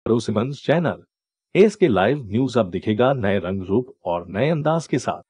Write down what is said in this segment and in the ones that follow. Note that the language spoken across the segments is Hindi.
भरोसेमंद चैनल एएसके लाइव न्यूज अब दिखेगा नए रंग रूप और नए अंदाज के साथ।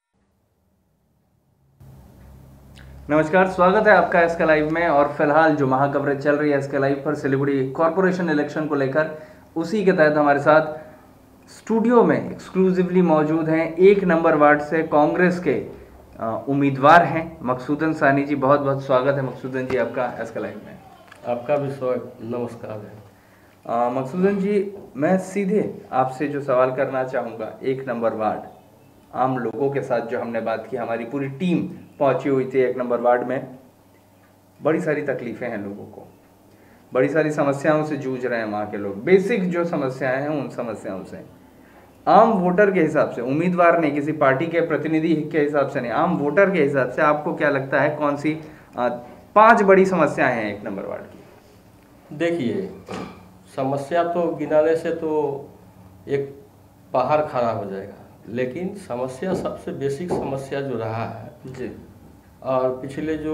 नमस्कार, स्वागत है आपका एएसके लाइव में। और फिलहाल जो महाकवरेज चल रही है एएसके लाइव पर सिलीगुड़ी कॉरपोरेशन इलेक्शन को लेकर, उसी के तहत हमारे साथ स्टूडियो में एक्सक्लूसिवली मौजूद हैं 1 नंबर वार्ड से कांग्रेस के उम्मीदवार हैं मकसूदन सानी जी। बहुत बहुत स्वागत है मकसूदन जी आपका एएसके लाइव में। आपका भी स्वागत, नमस्कार है। मकसूदन जी, मैं सीधे आपसे जो सवाल करना चाहूँगा, 1 नंबर वार्ड आम लोगों के साथ जो हमने बात की, हमारी पूरी टीम पहुंची हुई थी 1 नंबर वार्ड में। बड़ी सारी तकलीफें हैं लोगों को, बड़ी सारी समस्याओं से जूझ रहे हैं वहाँ के लोग। बेसिक जो समस्याएं हैं उन समस्याओं से आम वोटर के हिसाब से, उम्मीदवार नहीं, किसी पार्टी के प्रतिनिधि के हिसाब से नहीं, आम वोटर के हिसाब से आपको क्या लगता है कौन सी 5 बड़ी समस्याएं हैं 1 नंबर वार्ड की? देखिए, समस्या तो गिनाने से तो एक पहाड़ खड़ा हो जाएगा, लेकिन समस्या सबसे बेसिक समस्या जो रहा है जी, और पिछले जो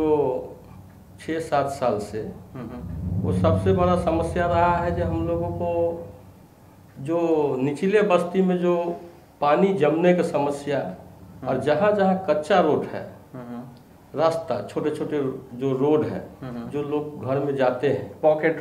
6-7 साल से वो सबसे बड़ा समस्या रहा है जो हम लोगों को जो निचले बस्ती में जो पानी जमने की समस्या, और जहाँ जहाँ कच्चा रोड है, रास्ता, छोटे छोटे जो रोड है जो लोग घर में जाते हैं, पॉकेट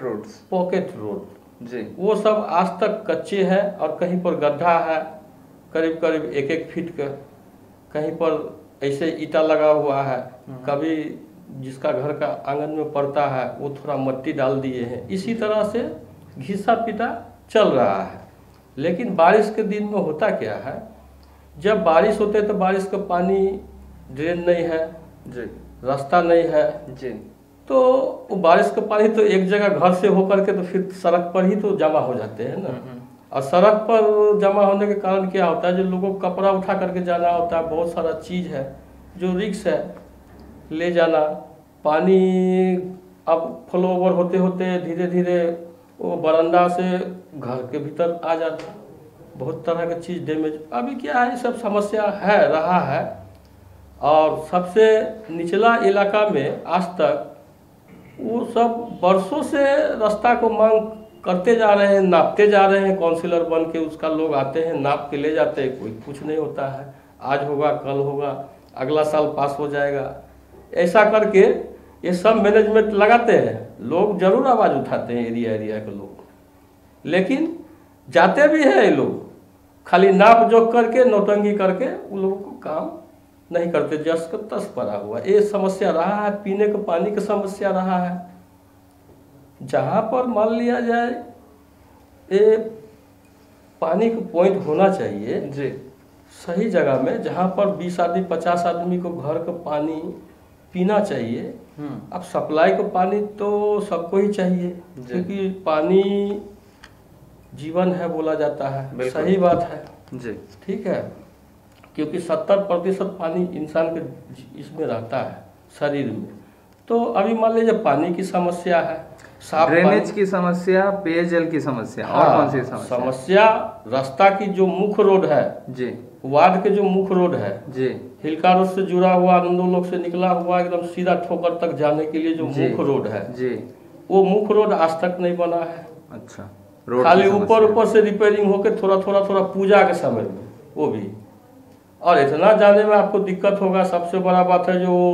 रोड जी, वो सब आज तक कच्चे हैं और कहीं पर गड्ढा है करीब करीब 1-1 फीट का, कहीं पर ऐसे ईटा लगा हुआ है, कभी जिसका घर का आंगन में पड़ता है वो थोड़ा मिट्टी डाल दिए हैं। इसी तरह से घिसा पिटा चल रहा है। लेकिन बारिश के दिन में होता क्या है, जब बारिश होते तो बारिश का पानी ड्रेन नहीं है जी, रास्ता नहीं है जी, तो वो बारिश का पानी तो एक जगह घर से होकर के तो फिर सड़क पर ही तो जमा हो जाते हैं ना। और सड़क पर जमा होने के कारण क्या होता है, जो लोगों को कपड़ा उठा करके जाना होता है, बहुत सारा चीज़ है जो रिक्स है ले जाना। पानी अब फ्लो ओवर होते होते धीरे धीरे वो बरामदा से घर के भीतर आ जाता, बहुत तरह की चीज़ डैमेज। अभी क्या है, सब समस्या है रहा है। और सबसे निचला इलाका में आज तक वो सब बरसों से रास्ता को मांग करते जा रहे हैं, नापते जा रहे हैं, काउंसिलर बन के उसका लोग आते हैं, नाप के ले जाते हैं, कोई कुछ नहीं होता है। आज होगा, कल होगा, अगला साल पास हो जाएगा, ऐसा करके ये सब मैनेजमेंट लगाते हैं। लोग जरूर आवाज़ उठाते हैं एरिया के लोग, लेकिन जाते भी हैं ये लोग, खाली नाप जोख करके नौटंकी करके उन लोगों को काम नहीं करते, जस का तस पड़ा हुआ। ये समस्या रहा है। पीने के पानी की समस्या रहा है। जहाँ पर मान लिया जाए ये पानी का पॉइंट होना चाहिए जी, सही जगह में, जहाँ पर 20 आदमी 50 आदमी को घर का पानी पीना चाहिए। अब सप्लाई का पानी तो सबको ही चाहिए, क्योंकि पानी जीवन है बोला जाता है। सही बात है जी, ठीक है, क्योंकि 70% पानी इंसान के इसमें रहता है शरीर में। तो अभी मान लीजिए पानी की समस्या है, साफ ड्रेनेज की समस्या, पेयजल की समस्या, और कौन सी समस्या? रास्ता की जो मुख्य रोड है जी, वार्ड के जो मुख्य रोड है जी, हिलका रोड से जुड़ा हुआ, आनंदो लोग से निकला हुआ एकदम सीधा ठोकर तक जाने के लिए जो मुख्य रोड है जी, वो मुख्य रोड आज तक नहीं बना है। अच्छा, खाली ऊपर से रिपेयरिंग होकर थोड़ा पूजा के समय में वो भी, और इतना जाने में आपको दिक्कत होगा। सबसे बड़ा बात है जो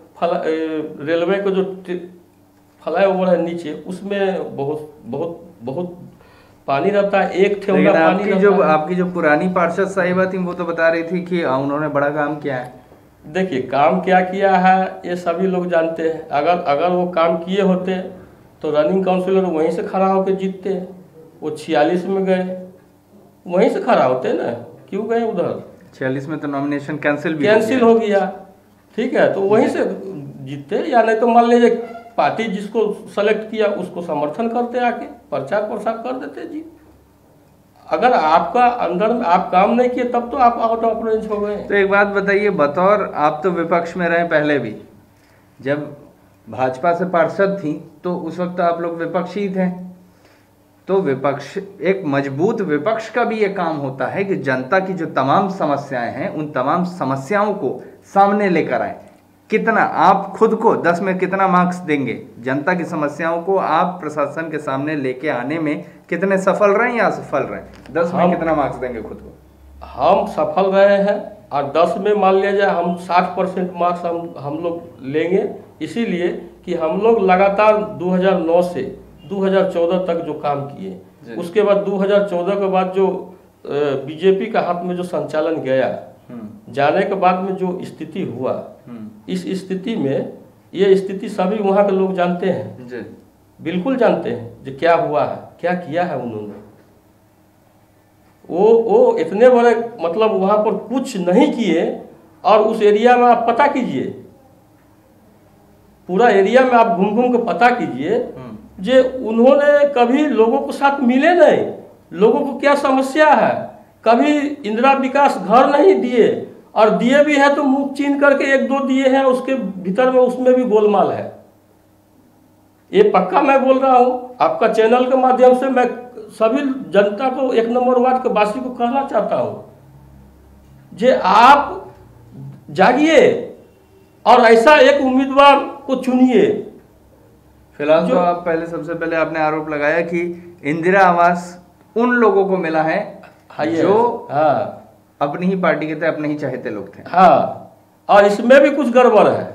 रेलवे को जो फ्लाई ओवर है नीचे, उसमें बहुत पानी रहता है। एक ठेवना पानी आपकी जो पुरानी पार्षद साहिबा थी वो तो बता रही थी कि उन्होंने बड़ा काम किया है। देखिए, काम क्या किया है ये सभी लोग जानते हैं। अगर वो काम किए होते तो रनिंग काउंसिलर वहीं से खड़ा होकर जीतते। वो 46 में गए, वहीं से खड़ा होते ना, क्यों गए उधर? 46 में तो नॉमिनेशन कैंसिल हो गया, ठीक है, तो वहीं से जीतते। या नहीं तो मान लीजिए पार्टी जिसको सेलेक्ट किया उसको समर्थन करते, आके प्रचार प्रसार कर देते जी। अगर आपका अंदर में आप काम नहीं किए तब तो आप आउट ऑफ रेंज हो गए। तो एक बात बताइए, बतौर आप तो विपक्ष में रहे पहले भी, जब भाजपा से पार्षद थी तो उस वक्त आप लोग विपक्षी थे, तो विपक्ष, एक मजबूत विपक्ष का भी ये काम होता है कि जनता की जो तमाम समस्याएं हैं उन तमाम समस्याओं को सामने लेकर आए। कितना आप खुद को 10 में कितना मार्क्स देंगे? जनता की समस्याओं को आप प्रशासन के सामने लेके आने में कितने सफल रहे या असफल रहे? 10 में कितना मार्क्स देंगे खुद को? हम सफल रहे हैं, और 10 में मान लिया जाए हम 60% मार्क्स हम लोग लेंगे, इसीलिए कि हम लोग लगातार 2009 से 2014 तक जो काम किए, उसके बाद 2014 के बाद जो बीजेपी का हाथ में जो संचालन गया, जाने के बाद में जो स्थिति हुआ, इस स्थिति में, ये स्थिति सभी वहाँ के लोग जानते हैं जी। बिल्कुल जानते हैं जो क्या हुआ है, क्या किया है उन्होंने। वो इतने बड़े मतलब वहाँ पर कुछ नहीं किए, और उस एरिया में आप पता कीजिए, पूरा एरिया में आप घूम घूम के पता कीजिए जे उन्होंने कभी लोगों के साथ मिले नहीं, लोगों को क्या समस्या है, कभी इंदिरा विकास घर नहीं दिए, और दिए भी है तो मुंह चीन करके 1-2 दिए हैं, उसके भीतर में उसमें भी गोलमाल है। ये पक्का मैं बोल रहा हूँ, आपका चैनल के माध्यम से मैं सभी जनता को, 1 नंबर वार्ड के वासी को कहना चाहता हूँ जे आप जागिए और ऐसा एक उम्मीदवार को चुनिए। फिलहाल तो आप पहले, सबसे पहले आपने आरोप लगाया कि इंदिरा आवास उन लोगों को मिला है जो अपनी ही पार्टी के थे, अपने ही चाहते लोग थे। हाँ, और इसमें भी कुछ गड़बड़ है।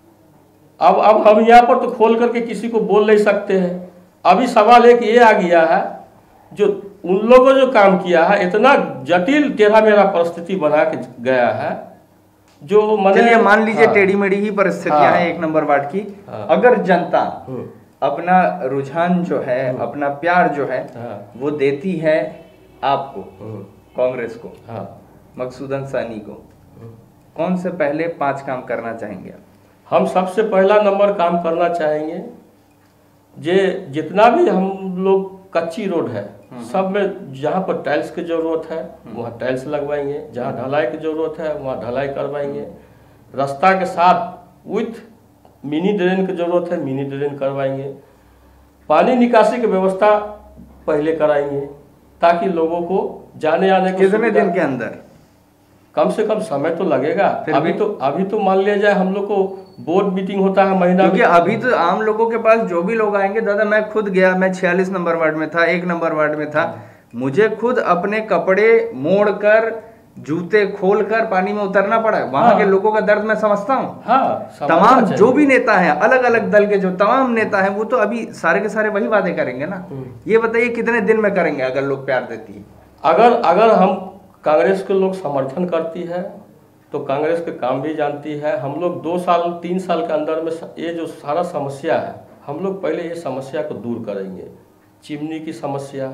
अब हम यहाँ पर तो खोल करके किसी को बोल नहीं सकते हैं। अभी सवाल एक ये आ गया है, जो उन लोगों जो काम किया है, इतना जटिल टेढ़ा मेढ़ा परिस्थिति बना के गया है, जो चलिए मान लीजिए टेढ़ी मेढ़ी ही परिस्थितियां हैं 1 नंबर वार्ड की। अगर जनता अपना रुझान जो है, अपना प्यार जो है, वो देती है आपको, कांग्रेस को, मकसूदन सानी को, कौन से पहले 5 काम करना चाहेंगे आप? हम सबसे पहला नंबर काम करना चाहेंगे, जितना भी हम लोग कच्ची रोड है, सब में जहाँ पर टाइल्स की जरूरत है वहाँ टाइल्स लगवाएंगे, जहाँ ढलाई की जरूरत है वहाँ ढलाई करवाएंगे। रास्ता के साथ विथ मिनी ड्रेन की जरूरत है, मिनी ड्रेन करवाएंगे। पानी निकासी की व्यवस्था पहले कराएंगे, ताकि लोगों को जाने आने के कितने दिन के अंदर? कम से कम समय तो लगेगा। अभी तो मान लिया जाए हम लोग को बोर्ड मीटिंग होता है महीना, क्योंकि अभी तो आम लोगों के पास जो भी लोग आएंगे, दादा मैं खुद गया, मैं 46 नंबर वार्ड में था, 1 नंबर वार्ड में था, मुझे खुद अपने कपड़े मोड़ कर, जूते खोल कर पानी में उतरना पड़ा। वहां के लोगों का दर्द मैं समझता हूँ। तमाम जो भी नेता हैं, अलग अलग दल के जो तमाम नेता हैं, वो तो अभी सारे के सारे वही वादे करेंगे ना। ये बताइए कितने दिन में करेंगे अगर लोग प्यार देती है? अगर हम कांग्रेस के लोग समर्थन करती है तो कांग्रेस के काम भी जानती है। हम लोग 2 साल 3 साल के अंदर में ये जो सारा समस्या है, हम लोग पहले ये समस्या को दूर करेंगे। चिमनी की समस्या,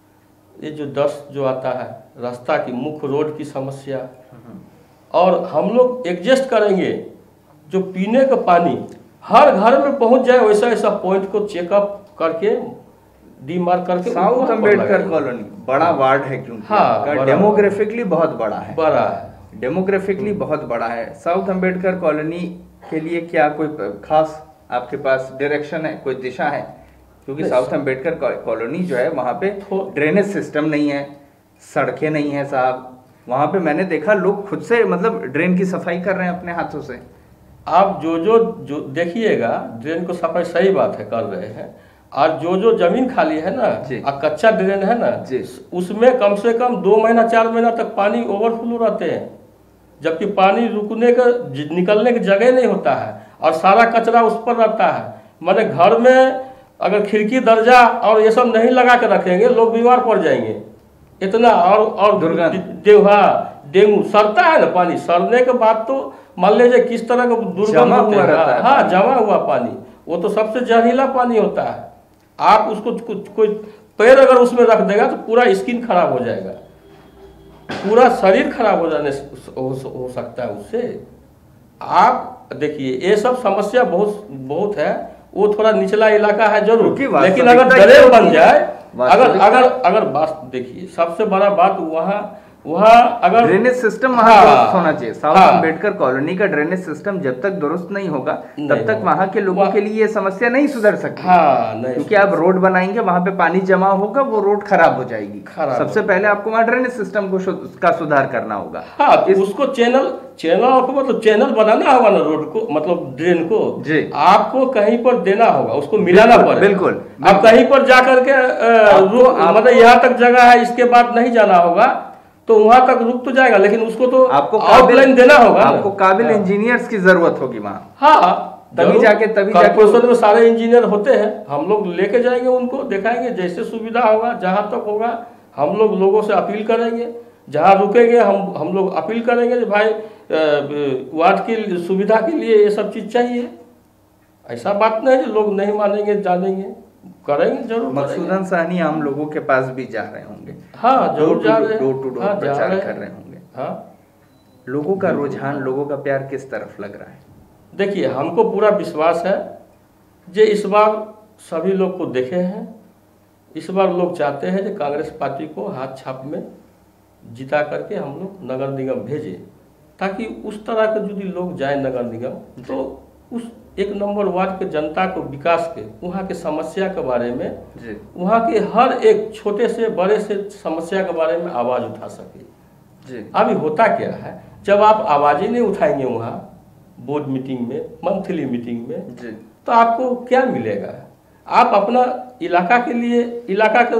ये जो डस्ट जो आता है, रास्ता की मुख्य रोड की समस्या, और हम लोग एडजस्ट करेंगे जो पीने का पानी हर घर में पहुंच जाए, वैसा ऐसा पॉइंट को चेकअप करके डीमार्क करके। साउथ अम्बेडकर कॉलोनी बड़ा वार्ड है, क्योंकि डेमोग्राफिकली बहुत बड़ा है, डेमोग्राफिकली बहुत बड़ा है। साउथ अम्बेडकर कॉलोनी के लिए क्या कोई खास आपके पास डायरेक्शन है, कोई दिशा है? क्योंकि साउथ अम्बेडकर कॉलोनी जो है, वहाँ पे ड्रेनेज सिस्टम नहीं है, सड़कें नहीं है साहब। वहाँ पे मैंने देखा लोग खुद से मतलब ड्रेन की सफाई कर रहे हैं अपने हाथों से। आप जो देखिएगा, ड्रेन को सफाई सही बात है कर रहे हैं, और जो जमीन खाली है ना, और कच्चा ड्रेन है ना, उसमें कम से कम 2 महीना 4 महीना तक पानी ओवरफ्लो रहते हैं, जबकि पानी रुकने का निकलने की जगह नहीं होता है, और सारा कचरा उस पर रहता है। माने घर में अगर खिड़की दरजा और ये सब नहीं लगा के रखेंगे, लोग बीमार पड़ जाएंगे इतना। और डेंगू सड़ता है ना, पानी सड़ने के बाद तो मान लीजिए किस तरह का दुर्गंध हुआ रहता है। हाँ, जमा हुआ पानी, वो तो सबसे जहरीला पानी होता है। आप उसको कोई पैर अगर उसमें रख देगा तो पूरा स्किन खराब हो जाएगा, पूरा शरीर खराब हो जाने हो सकता है उससे। आप देखिए, ये सब समस्या बहुत है। वो थोड़ा निचला इलाका है जरूर, लेकिन अगर ड्रेन बन जाए, अगर बात देखिए, सबसे बड़ा बात वहाँ वहाँ अगर ड्रेनेज सिस्टम वहाँ दुरुस्त होना चाहिए। साउथ अम्बेडकर कॉलोनी का ड्रेनेज सिस्टम जब तक दुरुस्त नहीं होगा तब तक वहाँ के लोगों के लिए ये समस्या नहीं सुधर सकती। क्योंकि आप रोड बनाएंगे, वहाँ पे पानी जमा होगा, वो रोड खराब हो जाएगी। सबसे पहले आपको वहाँ ड्रेनेज सिस्टम का सुधार करना होगा। उसको चैनल को मतलब चैनल बनाना होगा ना, रोड को मतलब ड्रेन को आपको कहीं पर देना होगा, उसको मिलाना पड़ेगा। बिल्कुल। अब कहीं पर जाकर के मतलब यहाँ तक जगह है, इसके बाद नहीं जाना होगा तो वहां तक रुक तो जाएगा, लेकिन उसको तो आपको आउटलाइन देना होगा। आपको काबिल इंजीनियर्स की जरूरत होगी वहाँ। तभी जाके कॉर्पोरेशन में सारे इंजीनियर होते हैं, हम लोग लेके जाएंगे, उनको दिखाएंगे, जैसे सुविधा होगा जहां तक होगा हम लोग लोगों से अपील करेंगे, जहां रुकेंगे हम लोग अपील करेंगे कि भाई वार्ड की सुविधा के लिए ये सब चीज चाहिए। ऐसा बात नहीं है लोग नहीं मानेंगे, जानेंगे, करेंगे जरूर। मकसूदन साहनी आम लोगों के पास भी जा रहे होंगे। हाँ, जरूर जा रहे हैं, डोर टू डोर प्रचार कर रहे होंगे। हाँ, लोगों का रुझान, लोगों का प्यार किस तरफ लग रहा है? देखिए, हमको पूरा विश्वास है जे इस बार सभी लोग को देखे हैं, इस बार लोग चाहते हैं कि कांग्रेस पार्टी को हाथ छाप में जिता करके हम लोग नगर निगम भेजें, ताकि उस तरह के यदि लोग जाए नगर निगम तो उस एक नंबर वार्ड के जनता को विकास के, वहाँ के समस्या के बारे में, वहाँ के हर एक छोटे से बड़े से समस्या के बारे में आवाज उठा सके। अभी होता क्या है, जब आप आवाज ही नहीं उठाएंगे वहाँ बोर्ड मीटिंग में, मंथली मीटिंग में, तो आपको क्या मिलेगा? आप अपना इलाका के लिए, इलाका के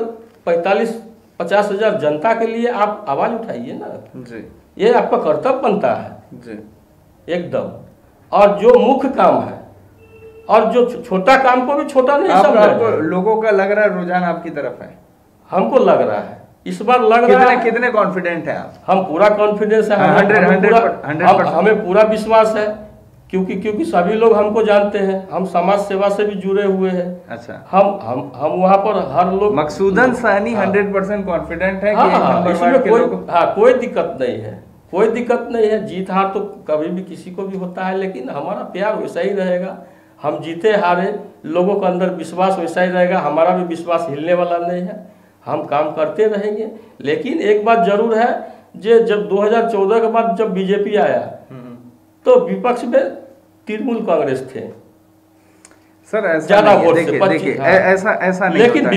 45-50 हजार जनता के लिए आप आवाज उठाइए ना। ये आपका कर्तव्य बनता है एकदम। और जो मुख्य काम है और जो छोटा काम को भी छोटा नहीं समझना। लोगों का लग रहा है रुझान आपकी तरफ है? हमको लग रहा है इस बार लग रहा है। कितने कॉन्फिडेंट है आप? हम पूरा कॉन्फिडेंस है, 100%। हमें पूरा विश्वास है, क्योंकि सभी लोग हमको जानते हैं, हम समाज सेवा से भी जुड़े हुए हैं। अच्छा, हम वहाँ पर हर लोग मकसूदन साहनी 100% कॉन्फिडेंट है कि इसमें कोई दिक्कत नहीं है, कोई दिक्कत नहीं है। जीत हार तो कभी भी किसी को भी होता है, लेकिन हमारा प्यार वैसा ही रहेगा। हम जीते हारे लोगों के अंदर विश्वास वैसा ही रहेगा, हमारा भी विश्वास हिलने वाला नहीं है। हम काम करते रहेंगे। लेकिन एक बात जरूर है, जब 2014 के बाद जब बीजेपी आया तो विपक्ष में तृणमूल कांग्रेस थे सर। ऐसा देखिए ऐसा नहीं, लेकिन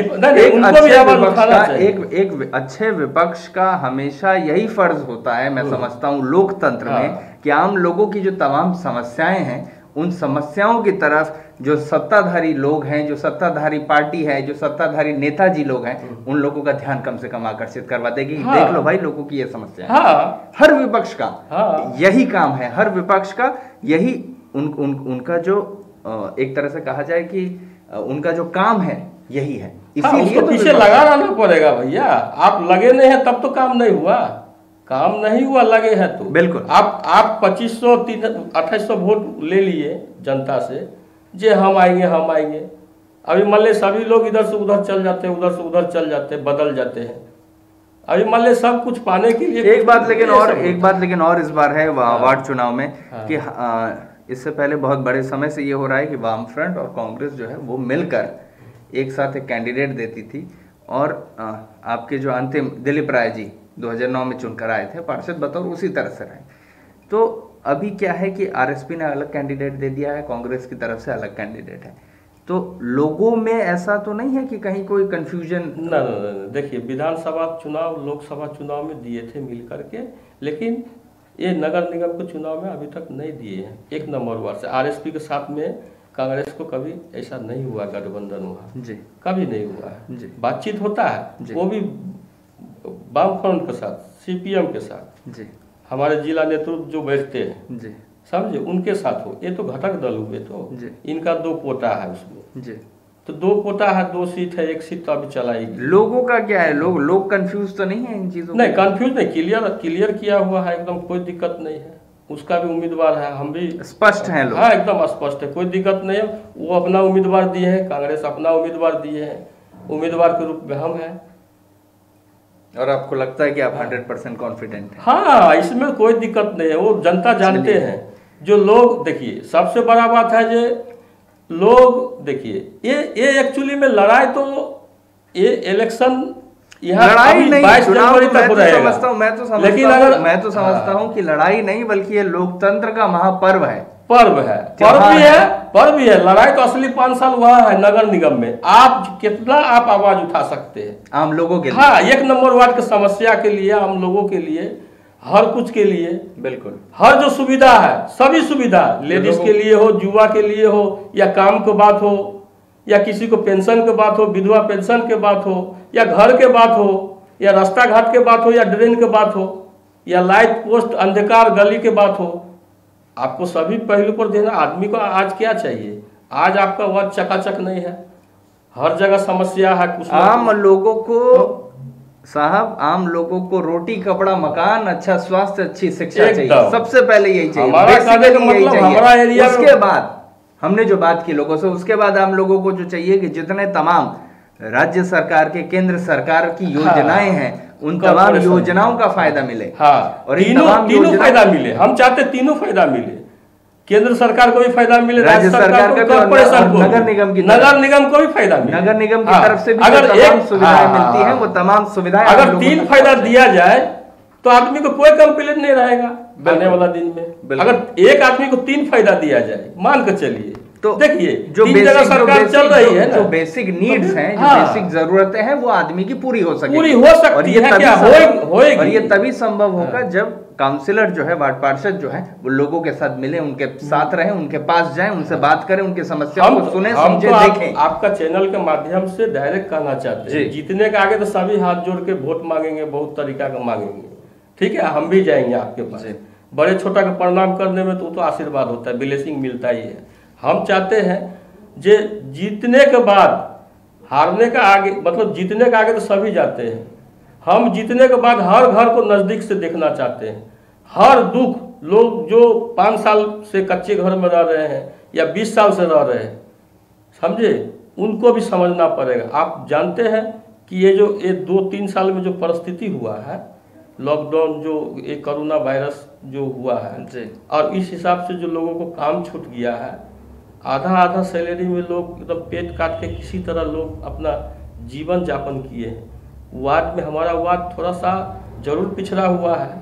एक अच्छे विपक्ष का हमेशा यही फर्ज होता है, मैं समझता हूँ लोकतंत्र में, कि आम लोगों की जो तमाम समस्याएं हैं उन समस्याओं की तरफ जो सत्ताधारी लोग हैं, जो सत्ताधारी पार्टी है, जो सत्ताधारी नेताजी लोग हैं, उन लोगों का ध्यान कम से कम आकर्षित करवा देगी। देख लो भाई, लोगों की ये समस्या है। हर विपक्ष का यही काम है, हर विपक्ष का यही उनका जो एक तरह से कहा जाए कि उनका जो काम है यही है। इसीलिए तो पीछे लगा रहना पड़ेगा भैया। आप लगे नहीं है तब तो काम नहीं हुआ, काम नहीं हुआ, लगे हैं तो बिल्कुल। आप 2500-2800 वोट ले लिए जनता से, जे हम आएंगे। अभी मान ले सभी लोग इधर से उधर चल जाते हैं, उधर से उधर चल जाते हैं, बदल जाते हैं। अभी मान ले सब कुछ पाने के लिए एक बात लेकिन और इस बार है वार्ड चुनाव में कि इससे पहले बहुत बड़े समय से ये हो रहा है कि वाम फ्रंट और कांग्रेस जो है वो मिलकर एक साथ एक कैंडिडेट देती थी, और आपके जो अंतिम दिलीप राय जी 2009 में चुनकर आए थे पार्षद बतौर, उसी तरह से रहे। तो अभी क्या है कि आरएसपी ने अलग कैंडिडेट दे दिया है, कांग्रेस की तरफ से अलग कैंडिडेट है। तो लोगों में ऐसा तो नहीं है कि कहीं कोई कंफ्यूजन? ना, देखिए, विधानसभा चुनाव, लोकसभा चुनाव में दिए थे मिल करके, लेकिन ये नगर निगम के चुनाव में अभी तक नहीं दिए हैं। एक नंबर वार्ड से आरएसपी के साथ में कांग्रेस को कभी ऐसा नहीं हुआ, गठबंधन हुआ जी, कभी नहीं हुआ है। बातचीत होता है, वो भी वामफ्रंट के साथ, सीपीएम के साथ जी, हमारे जिला नेतृत्व जो बैठते हैं जी, समझे, उनके साथ हो। ये तो घटक दल हुए, तो इनका 2 कोटा है उसमें जी, तो 2 कोटा है, 2 सीट है, 1 सीट तो अभी चलाएगी। लोगों का क्या है, लोग कंफ्यूज तो नहीं है इन चीजों? नहीं, कंफ्यूज नहीं, क्लियर किया हुआ है एकदम, कोई दिक्कत नहीं है। उसका भी उम्मीदवार है, हम भी स्पष्ट हैं लोग। हाँ, एकदम स्पष्ट है, कोई दिक्कत नहीं है। वो अपना उम्मीदवार दिए हैं, कांग्रेस अपना उम्मीदवार दिए हैं, उम्मीदवार के रूप में हम हैं। और आपको लगता है कि आप 100% कॉन्फिडेंट हैं? हाँ, इसमें कोई दिक्कत नहीं है, वो जनता जानते हैं। जो लोग, देखिए, सबसे बड़ा बात है जो लोग, देखिए, ये एक्चुअली में लड़ाई तो ये इलेक्शन यहाँ लड़ाई नहीं, 22 चुनाव जनवरी तो मैं तक तो रहेगा। समझता हूँ, मैं तो समझता हूँ कि लड़ाई नहीं बल्कि ये लोकतंत्र का महापर्व है। पर्व है, पर्व भी है। लड़ाई तो असली 5 साल हुआ है नगर निगम में। आप कितना आप आवाज उठा सकते हैं आम लोगों के लिए। हाँ, 1 नंबर वार्ड की समस्या के लिए, आम लोगों के लिए, हर कुछ के लिए, बिल्कुल हर जो सुविधा है, सभी सुविधा, लेडीज के लिए हो, युवा के लिए हो, या काम की बात हो, या किसी को पेंशन की बात हो, विधवा पेंशन की बात हो, या घर के बात हो, या रास्ता घाट के बात हो, या ड्रेन के बात हो, या लाइट पोस्ट, अंधकार गली के बात हो, आपको सभी पहलू पर देना। आदमी को आज क्या चाहिए? आज आपका वर्ग चकाचक नहीं है, हर जगह समस्या है। कुछ आम लोगों को साहब, आम लोगों को रोटी, कपड़ा, मकान, अच्छा स्वास्थ्य, अच्छी शिक्षा चाहिए। सबसे पहले यही चाहिए, हमारा कहने का मतलब हमारा एरिया। उसके बाद हमने जो बात की लोगों से, उसके बाद आम लोगों को जो चाहिए कि जितने तमाम राज्य सरकार के, केंद्र सरकार की योजनाएं हैं, उन तमाम योजनाओं का फायदा मिले। हाँ, और तीनों फायदा मिले। हम चाहते तीनों फायदा मिले, केंद्र सरकार को भी फायदा मिले, राज्य सरकार को, कॉर्पोरेशन को, नगर निगम को भी फायदा मिले। नगर निगम की तरफ से भी अगर तमाम सुविधाएं मिलती हैं, वो तमाम सुविधाएं अगर 3 फायदा दिया जाए तो आदमी को कोई कंप्लेंट नहीं रहेगा आने वाला दिन में। अगर एक आदमी को 3 फायदा दिया जाए, मान के चलिए, तो देखिए जो 3 जगह सरकार चल रही है, जो बेसिक नीड्स हैं, जो बेसिक जरूरतें हैं, वो आदमी की पूरी हो सकती है। और ये तभी संभव होगा जब काउंसिलर जो है, वार्ड पार्षद जो है, वो लोगों के साथ मिले, उनके साथ रहें, उनके पास जाएं, उनसे बात करें, उनकी समस्याओं को सुने, समझे, देखें। आपका चैनल के माध्यम से डायरेक्ट कहना चाहते हैं, जीतने के आगे तो सभी हाथ जोड़ के वोट मांगेंगे, बहुत तरीका का मांगेंगे, ठीक है, हम भी जाएंगे आपके पास। बड़े छोटा का प्रणाम करने में तो आशीर्वाद होता है, ब्लेसिंग मिलता ही है। हम चाहते हैं जे जीतने के बाद, हारने का आगे, मतलब जीतने के आगे तो सभी जाते हैं, हम जीतने के बाद हर घर को नज़दीक से देखना चाहते हैं। हर दुख, लोग जो 5 साल से कच्चे घर में रह रहे हैं या 20 साल से रह रहे हैं, समझे, उनको भी समझना पड़ेगा। आप जानते हैं कि ये 2-3 साल में जो परिस्थिति हुआ है, लॉकडाउन, जो ये कोरोना वायरस जो हुआ है, और इस हिसाब से जो लोगों को काम छूट गया है, आधा सैलरी में लोग एकदम पेट काट के किसी तरह लोग अपना जीवन यापन किए हैं। वार्ड में, हमारा वार्ड थोड़ा सा जरूर पिछड़ा हुआ है,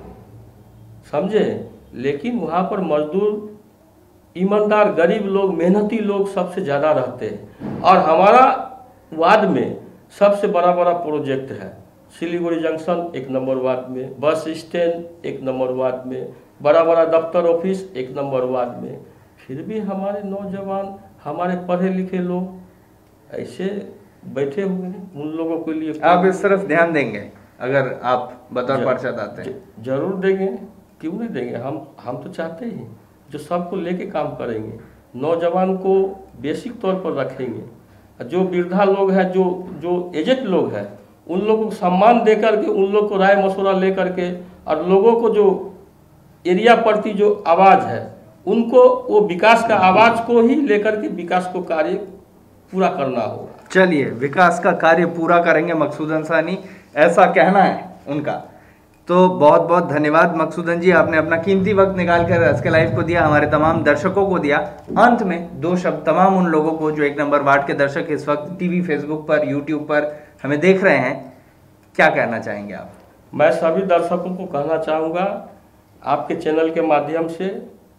समझे, लेकिन वहाँ पर मजदूर, ईमानदार, गरीब लोग, मेहनती लोग सबसे ज़्यादा रहते हैं। और हमारा वार्ड में सबसे बड़ा प्रोजेक्ट है सिलीगुड़ी जंक्शन 1 नंबर वार्ड में, बस स्टैंड 1 नंबर वार्ड में, बड़ा दफ्तर ऑफिस 1 नंबर वार्ड में। फिर भी हमारे नौजवान, हमारे पढ़े लिखे लोग ऐसे बैठे हुए हैं, उन लोगों के लिए आप इस तरफ ध्यान देंगे अगर आप बतौर पार्षद आते हैं? जरूर देंगे, क्यों नहीं देंगे। हम तो चाहते ही जो सबको लेके काम करेंगे, नौजवान को बेसिक तौर पर रखेंगे, जो वृद्धा लोग हैं, जो एजेड लोग हैं, उन लोगों को सम्मान दे करके, उन लोग को राय मशवरा ले करके, और लोगों को जो एरिया प्रति जो आवाज़ है, उनको वो विकास का आवाज़ को ही लेकर के विकास को कार्य पूरा करना होगा। चलिए, विकास का कार्य पूरा करेंगे मकसूदन सानी, ऐसा कहना है उनका। तो बहुत बहुत धन्यवाद मकसूदन जी, आपने अपना कीमती वक्त निकाल कर SK लाइव को दिया, हमारे तमाम दर्शकों को दिया। अंत में 2 शब्द तमाम उन लोगों को जो 1 नंबर वार्ड के दर्शक इस वक्त टीवी, फेसबुक पर, यूट्यूब पर हमें देख रहे हैं, क्या कहना चाहेंगे आप? मैं सभी दर्शकों को कहना चाहूँगा आपके चैनल के माध्यम से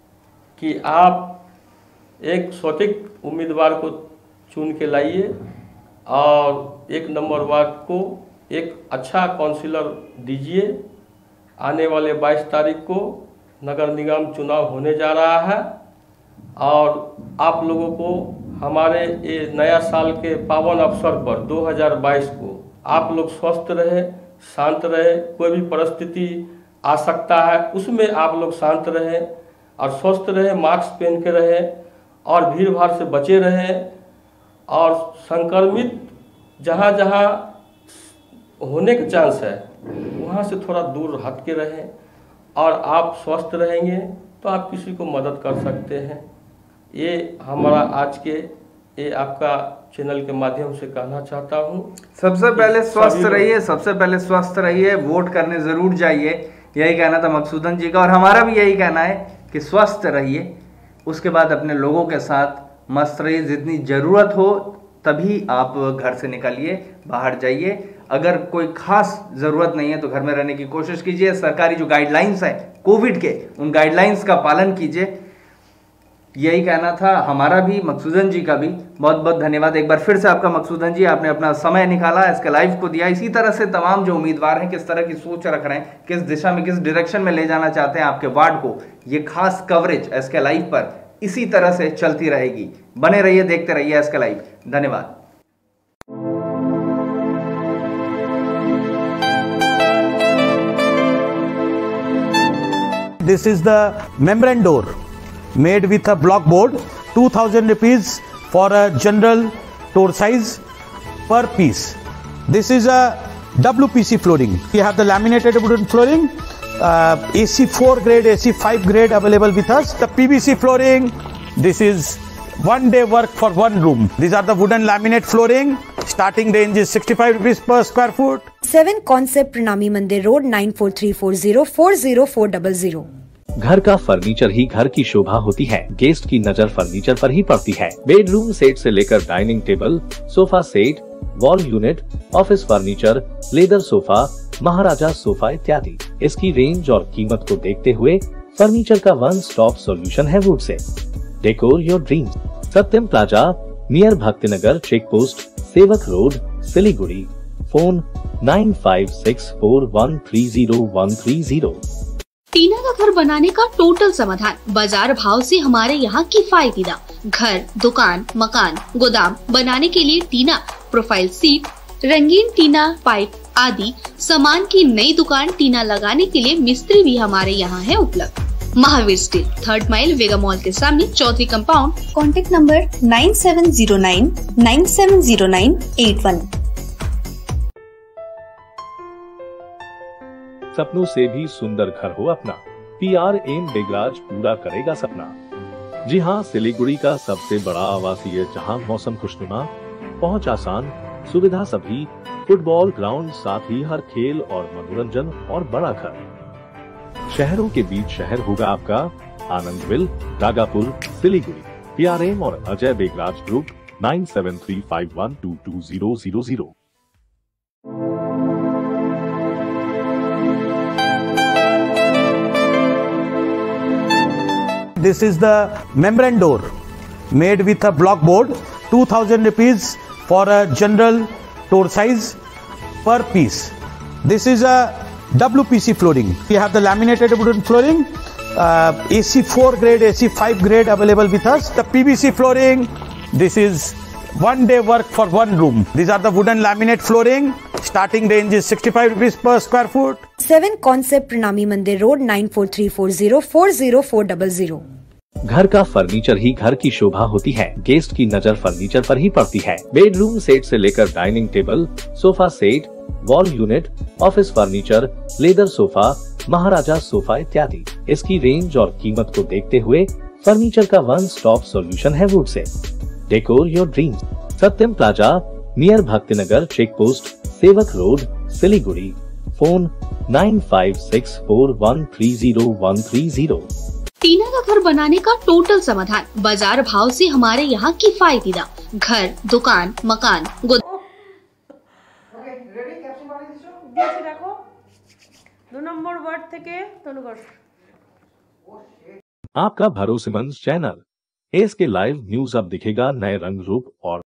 कि आप एक सटीक उम्मीदवार को चुन के लाइए और 1 नंबर वार्ड को एक अच्छा काउंसिलर दीजिए। आने वाले 22 तारीख को नगर निगम चुनाव होने जा रहा है, और आप लोगों को हमारे ये नया साल के पावन अवसर पर 2022 को आप लोग स्वस्थ रहे, शांत रहे। कोई भी परिस्थिति आ सकता है, उसमें आप लोग शांत रहे और स्वस्थ रहे, मास्क पहन के रहे और भीड़ भाड़ से बचे रहे, और संक्रमित जहाँ जहाँ होने का चांस है वहाँ से थोड़ा दूर हट के रहें। और आप स्वस्थ रहेंगे तो आप किसी को मदद कर सकते हैं। ये हमारा आज के ये आपका चैनल के माध्यम से कहना चाहता हूँ। सबसे पहले स्वस्थ रहिए, सबसे पहले स्वस्थ रहिए, वोट करने ज़रूर जाइए, यही कहना था मकसूदन जी का। और हमारा भी यही कहना है कि स्वस्थ रहिए, उसके बाद अपने लोगों के साथ मस्त रहिए। जितनी ज़रूरत हो तभी आप घर से निकलिए, बाहर जाइए, अगर कोई खास ज़रूरत नहीं है तो घर में रहने की कोशिश कीजिए। सरकारी जो गाइडलाइंस है कोविड के, उन गाइडलाइंस का पालन कीजिए। यही कहना था हमारा भी, मकसूदन जी का भी। बहुत बहुत धन्यवाद एक बार फिर से आपका मकसूदन जी, आपने अपना समय निकाला, इसके लाइव को दिया। इसी तरह से तमाम जो उम्मीदवार हैं किस तरह की सोच रख रहे हैं, किस दिशा में, किस डायरेक्शन में ले जाना चाहते हैं आपके वार्ड को, ये खास कवरेज एसके लाइव पर इसी तरह से चलती रहेगी। बने रहिए, देखते रहिए एसके लाइव। धन्यवाद। This is the membrane door made with a block board, 2000 rupees for a general door size per piece. This is a WPC flooring. We have the laminated wooden flooring, AC4 grade, AC5 grade available with us. The PVC flooring, this is one day work for one room. These are the wooden laminate flooring. Starting range is 65 rupees per square foot. 7 Concept Pranami Mandir Road 94340 40400. घर का फर्नीचर ही घर की शोभा होती है। गेस्ट की नजर फर्नीचर पर ही पड़ती है। बेडरूम सेट से लेकर dining table, sofa set, wall unit, office furniture, leather sofa, Maharaja sofa इत्यादि। इसकी रेंज और कीमत को देखते हुए फर्नीचर का वन स्टॉप सॉल्यूशन है वुड से। Decor your dreams. Satyam plaza, near Bhaktinagar check post, Sevoke road, Siliguri. Phone 9564130130। टीना का घर बनाने का टोटल समाधान, बाजार भाव से हमारे यहाँ किफायती दाम। घर, दुकान, मकान, गोदाम बनाने के लिए टीना, प्रोफाइल सीट, रंगीन टीना, पाइप आदि सामान की नई दुकान टीना लगाने के लिए मिस्त्री भी हमारे यहाँ है उपलब्ध। Mahavir steel, 3rd mile Vega mall के सामने, चौधरी कंपाउंड। Contact number 9709970981। सपनों से भी सुंदर घर हो अपना, PRM बेगराज पूरा करेगा सपना। जी हाँ, सिलीगुड़ी का सबसे बड़ा आवासीय, जहाँ मौसम खुशनुमा, पहुंच आसान, सुविधा सभी, फुटबॉल ग्राउंड, साथ ही हर खेल और मनोरंजन और बड़ा घर। शहरों के बीच शहर होगा आपका आनंदविल, रागापुर, सिलीगुड़ी। PRM और Ajay Begraj group 9735122000। This is the membrane door made with a block board, 2000 rupees for a general door size per piece. This is a WPC flooring. We have the laminated wooden flooring, AC4 grade, AC5 grade available with us. The PVC flooring, this is one day work for one room. These are the wooden laminate flooring. Starting range is 65 rupees per square foot. 7 Concept Pranami Mandir Road 94340 40400। घर का फर्नीचर ही घर की शोभा होती है। गेस्ट की नजर फर्नीचर पर ही पड़ती है। बेडरूम सेट से लेकर dining table, sofa set, wall unit, office furniture, leather sofa, Maharaja sofa इत्यादि। इसकी रेंज और कीमत को देखते हुए फर्नीचर का वन स्टॉप सॉल्यूशन है वुड से। Decor your dreams. Satyam plaza, near Bhaktinagar check post, Sevoke road, Siliguri. Phone 9564130130। टीना का घर बनाने का टोटल समाधान, बाजार भाव से हमारे यहाँ किफायती दाम। घर, दुकान, मकान, गोदाम। দেখো 2 নম্বর ওয়ার্ড থেকে তনুকর। आपका भरोसेमंद चैनल एसके लाइव न्यूज अब दिखेगा नए रंग रूप और